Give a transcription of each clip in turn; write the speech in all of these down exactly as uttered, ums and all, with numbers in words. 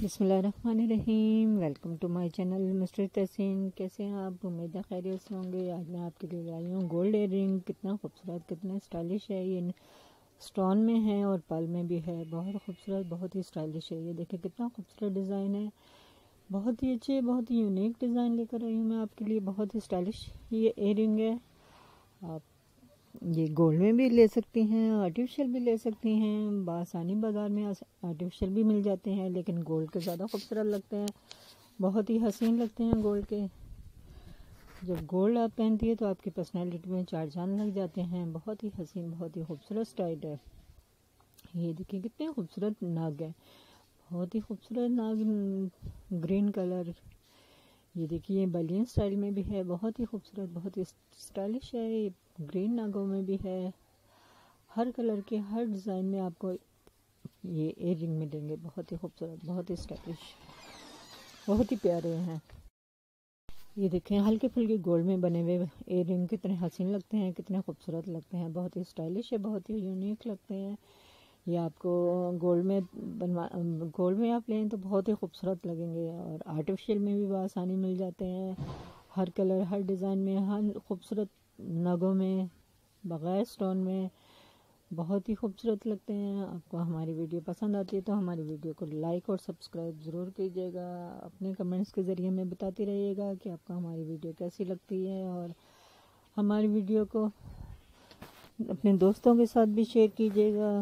बिस्मिल्लाहिर्रहमानिर्रहीम। Welcome to my channel mister Tahseen. कैसे हैं आप? उम्मीद है खैरियत से होंगे। आज मैं आपके लिए लाई हूँ गोल्ड इयर रिंग। कितना खूबसूरत, कितना स्टाइलिश है। ये स्टोन में है और पर्ल में भी है। बहुत खूबसूरत, बहुत ही स्टाइलिश है। ये देखिए कितना खूबसूरत डिज़ाइन है। बहुत ही अच्छे, बहुत ही यूनिक डिज़ाइन लेकर आई हूँ मैं आपके लिए। बहुत ही स्टाइलिश ये इयर रिंग है। आप ये गोल्ड में भी ले सकती हैं, आर्टिफिशियल भी ले सकती हैं। बासानी बाज़ार में आर्टिफिशियल भी मिल जाते हैं, लेकिन गोल्ड के ज़्यादा खूबसूरत लगते हैं। बहुत ही हसीन लगते हैं गोल्ड के। जब गोल्ड आप पहनती है तो आपकी पर्सनैलिटी में चार चांद लग जाते हैं। बहुत ही हसीन, बहुत ही खूबसूरत स्टाइल है। ये देखिए कितने खूबसूरत नाग है। बहुत ही खूबसूरत नाग, ग्रीन कलर। ये देखिए बलियन स्टाइल में भी है। बहुत ही खूबसूरत, बहुत ही स्टाइलिश है। ये ग्रीन नागों में भी है। हर कलर के, हर डिज़ाइन में आपको ये इयर रिंग मिलेंगे। बहुत ही खूबसूरत, बहुत ही स्टाइलिश, बहुत ही प्यारे हैं। ये देखें हल्के फुल्के गोल्ड में बने हुए इयर रिंग कितने हसीन लगते हैं, कितने खूबसूरत लगते हैं। बहुत ही स्टाइलिश है, बहुत ही यूनिक लगते हैं। ये आपको गोल्ड में बनवा गोल्ड में आप लें तो बहुत ही खूबसूरत लगेंगे। और आर्टिफिशियल में भी आसानी मिल जाते हैं। हर कलर, हर डिज़ाइन में, हर खूबसूरत नगों में, बग़ैर स्टोन में। बहुत ही खूबसूरत लगते हैं। आपको हमारी वीडियो पसंद आती है तो हमारी वीडियो को लाइक और सब्सक्राइब ज़रूर कीजिएगा। अपने कमेंट्स के ज़रिए में बताती रहिएगा कि आपको हमारी वीडियो कैसी लगती है। और हमारी वीडियो को अपने दोस्तों के साथ भी शेयर कीजिएगा।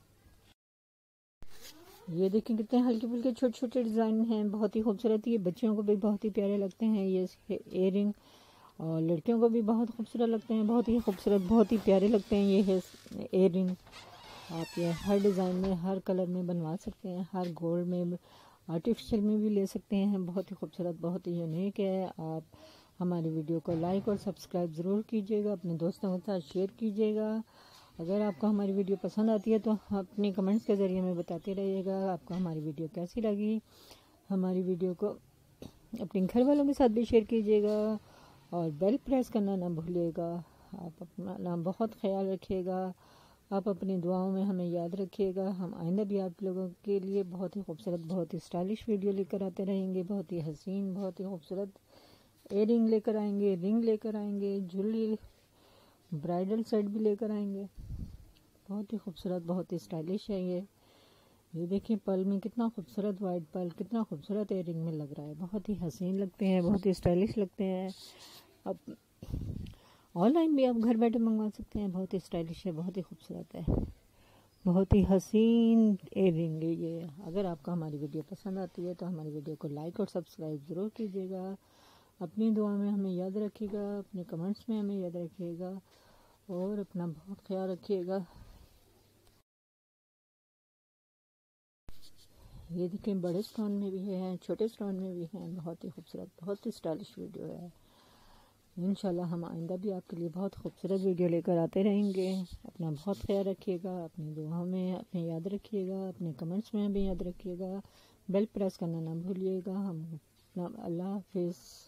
ये देखिए कितने हल्के फुल्के छोटे छोटे डिज़ाइन हैं। बहुत ही खूबसूरत। ये बच्चियों को भी बहुत ही प्यारे लगते हैं ये इयर रिंग, और लड़कियों को भी बहुत खूबसूरत लगते हैं। बहुत ही खूबसूरत, बहुत ही प्यारे लगते हैं ये है इयर रिंग। आप ये हर डिज़ाइन में, हर कलर में बनवा सकते हैं। हर गोल्ड में, आर्टिफिशियल में भी ले सकते हैं। बहुत ही खूबसूरत, बहुत ही यूनिक है। आप हमारी वीडियो को लाइक और सब्सक्राइब ज़रूर कीजिएगा। अपने दोस्तों के साथ शेयर कीजिएगा। अगर आपको हमारी वीडियो पसंद आती है तो अपने कमेंट्स के ज़रिए में बताते रहिएगा आपको हमारी वीडियो कैसी लगी। हमारी वीडियो को अपने घर वालों के साथ भी शेयर कीजिएगा और बेल प्रेस करना ना भूलिएगा। आप अपना ना बहुत ख्याल रखिएगा। आप अपनी दुआओं में हमें याद रखिएगा। हम आइंदा भी आप लोगों के लिए बहुत ही खूबसूरत, बहुत ही स्टाइलिश वीडियो लेकर आते रहेंगे। बहुत ही हसीन, बहुत ही खूबसूरत इयर रिंग लेकर आएंगे, रिंग लेकर आएंगे, ज्वेलरी, ब्राइडल सेट भी लेकर आएंगे। बहुत ही खूबसूरत, बहुत ही स्टाइलिश है ये। ये देखिए पर्ल में कितना खूबसूरत, वाइट पर्ल कितना खूबसूरत इयर रिंग में लग रहा है। बहुत ही हसीन लगते हैं, बहुत ही स्टाइलिश लगते हैं। अब ऑनलाइन भी आप घर बैठे मंगवा सकते हैं। बहुत ही स्टाइलिश है, बहुत ही खूबसूरत है, बहुत ही हसीन इयर रिंग है ये। अगर आपको हमारी वीडियो पसंद आती है तो हमारी वीडियो को लाइक और सब्सक्राइब ज़रूर कीजिएगा। अपनी दुआ में हमें याद रखिएगा, अपने कमेंट्स में हमें याद रखिएगा और अपना बहुत ख्याल रखिएगा। ये देखें बड़े स्टोन में भी है, छोटे स्टोन में भी हैं। बहुत ही खूबसूरत, बहुत ही स्टाइलिश वीडियो है। इंशाल्लाह हम आइंदा भी आपके लिए बहुत खूबसूरत वीडियो लेकर आते रहेंगे। अपना बहुत ख्याल रखिएगा। अपनी दुआओं में अपने याद रखिएगा। अपने कमेंट्स में भी याद रखिएगा। बेल प्रेस करना ना भूलिएगा। हम अल्लाह हाफिज़।